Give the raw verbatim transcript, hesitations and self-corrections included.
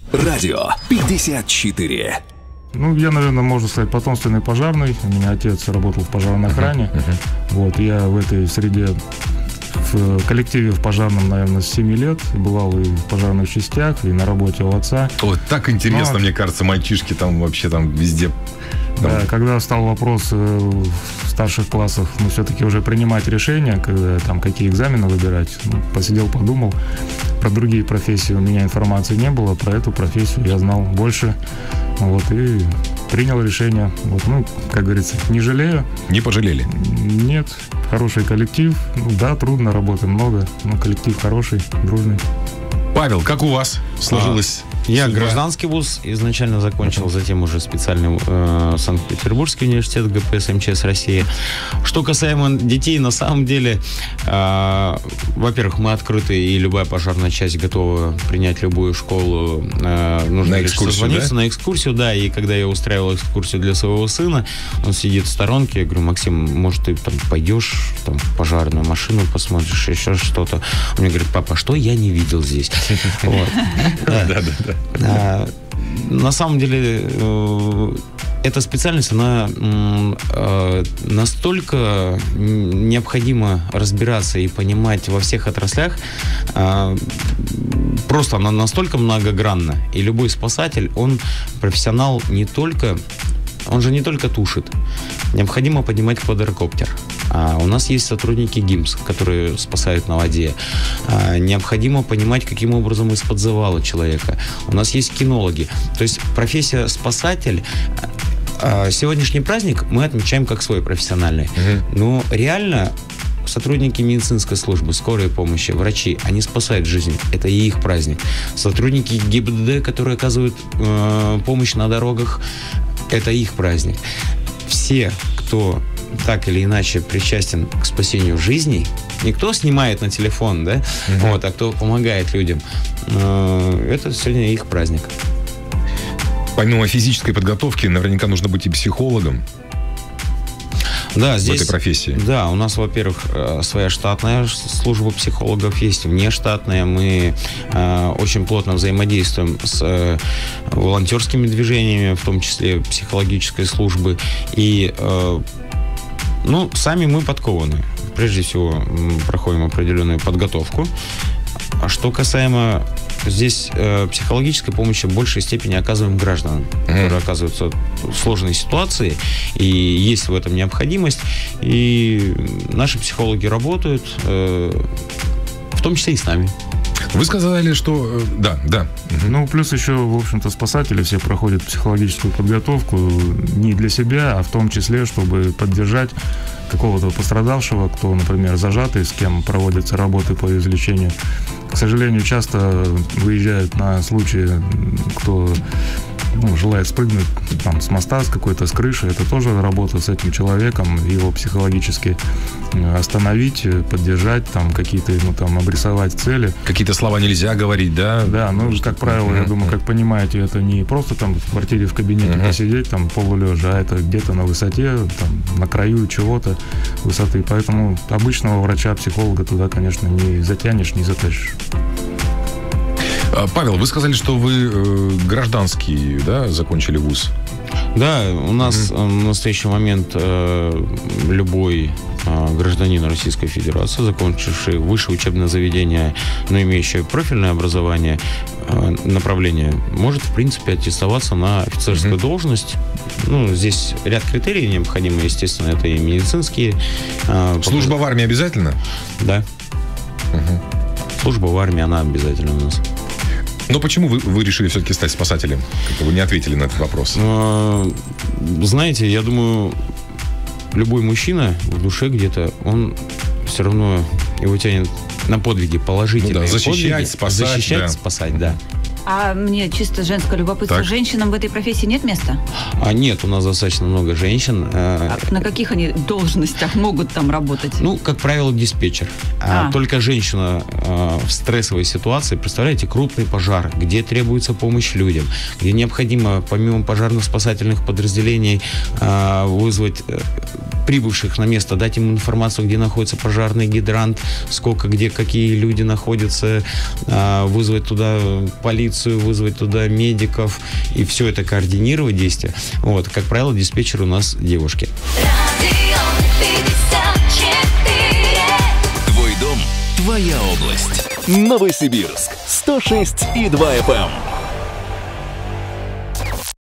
Радио пятьдесят четыре. Ну, я, наверное, можно сказать, потомственный пожарный. У меня отец работал в пожарной охране. Uh-huh. Вот, я в этой среде, в коллективе в пожарном, наверное, с семи лет. Бывал и в пожарных частях, и на работе у отца. Вот так интересно, Но... мне кажется, мальчишки там вообще там везде... Да, когда стал вопрос в старших классах, ну, все-таки уже принимать решения, когда там какие экзамены выбирать, ну, посидел, подумал. Про другие профессии у меня информации не было, про эту профессию я знал больше. Вот, и принял решение. Вот, ну, как говорится, не жалею. Не пожалели? Нет, хороший коллектив. Ну, да, трудно, работы много, но коллектив хороший, дружный. Павел, как у вас сложилось? А, я судьба? Гражданский вуз изначально закончил, uh-huh. затем уже специальный э, Санкт-Петербургский университет ГПС МЧС России. Что касаемо детей, на самом деле, э, во-первых, мы открыты, и любая пожарная часть готова принять любую школу. Э, нужно на экскурсию, да? На экскурсию, да. И когда я устраивал экскурсию для своего сына, он сидит в сторонке, я говорю: Максим, может, ты там пойдешь там, в пожарную машину, посмотришь, еще что-то. Он мне говорит: папа, что я не видел здесь? Да, да, да. А, на самом деле, э, эта специальность, она э, настолько необходимо разбираться и понимать во всех отраслях, э, просто она настолько многогранна. И любой спасатель, он профессионал не только... Он же не только тушит. Необходимо поднимать квадрокоптер. А у нас есть сотрудники ГИМС, которые спасают на воде. А, необходимо понимать, каким образом из-под завала человека. У нас есть кинологи. То есть профессия спасатель... А, сегодняшний праздник мы отмечаем как свой профессиональный. Угу. Но реально... Сотрудники медицинской службы, скорой помощи, врачи, они спасают жизнь. Это и их праздник. Сотрудники ГИБДД, которые оказывают э, помощь на дорогах, это их праздник. Все, кто так или иначе причастен к спасению жизней, не кто снимает на телефон, да, uh-huh. вот, а кто помогает людям, э, это сегодня их праздник. Помимо физической подготовки, наверняка нужно быть и психологом. Да, здесь, в этой профессии. Да, у нас, во-первых, своя штатная служба психологов есть, внештатная. Мы э, очень плотно взаимодействуем с э, волонтерскими движениями, в том числе психологической службы. И, э, ну, сами мы подкованы. Прежде всего, проходим определенную подготовку. А что касаемо здесь э, психологической помощи в большей степени оказываем гражданам, mm-hmm. которые оказываются в сложной ситуации, и есть в этом необходимость. И наши психологи работают, э, в том числе и с нами. Вы сказали, что... Да, да. Ну, плюс еще, в общем-то, спасатели все проходят психологическую подготовку не для себя, а в том числе, чтобы поддержать какого-то пострадавшего, кто, например, зажатый, с кем проводятся работы по излечению. К сожалению, часто выезжают на случаи, кто ну, желает спрыгнуть там, с моста, с какой-то с крыши. Это тоже работа с этим человеком, его психологически остановить, поддержать, там, какие-то ему там обрисовать цели. Какие-то слова нельзя говорить, да? Да, ну, как правило, я думаю, как понимаете, это не просто там в квартире, в кабинете uh-huh. посидеть, там, полулежа, а это где-то на высоте, там, на краю чего-то высоты. Поэтому обычного врача-психолога туда, конечно, не затянешь, не затащишь. Павел, вы сказали, что вы э, гражданский, да, закончили вуз? Да, у нас mm-hmm. в настоящий момент э, любой э, гражданин Российской Федерации, закончивший высшее учебное заведение, но имеющий профильное образование, э, направление, может, в принципе, аттестоваться на офицерскую mm-hmm. должность. Ну, здесь ряд критериев необходимы, естественно, это и медицинские. Э, Служба в армии обязательно? Да. Mm-hmm. Служба в армии, она обязательна у нас. Но почему вы, вы решили все-таки стать спасателем? Как вы не ответили на этот вопрос. Знаете, я думаю, любой мужчина в душе где-то, он все равно его тянет на подвиги положительные. Ну да, защищать, подвиги, спасать. Защищать, да. спасать, да. А мне чисто женское любопытство. Так. Женщинам в этой профессии нет места? А нет, у нас достаточно много женщин. А на каких они должностях могут там работать? Ну, как правило, диспетчер. А. Только женщина а, в стрессовой ситуации, представляете, крупный пожар, где требуется помощь людям, где необходимо, помимо пожарно-спасательных подразделений, а, вызвать прибывших на место, дать им информацию, где находится пожарный гидрант, сколько, где, какие люди находятся, вызвать туда полицию, вызвать туда медиков, и все это координировать действия. Вот. Как правило, диспетчеры у нас девушки. Твой дом, твоя область. Новосибирск, сто шесть и два эф эм.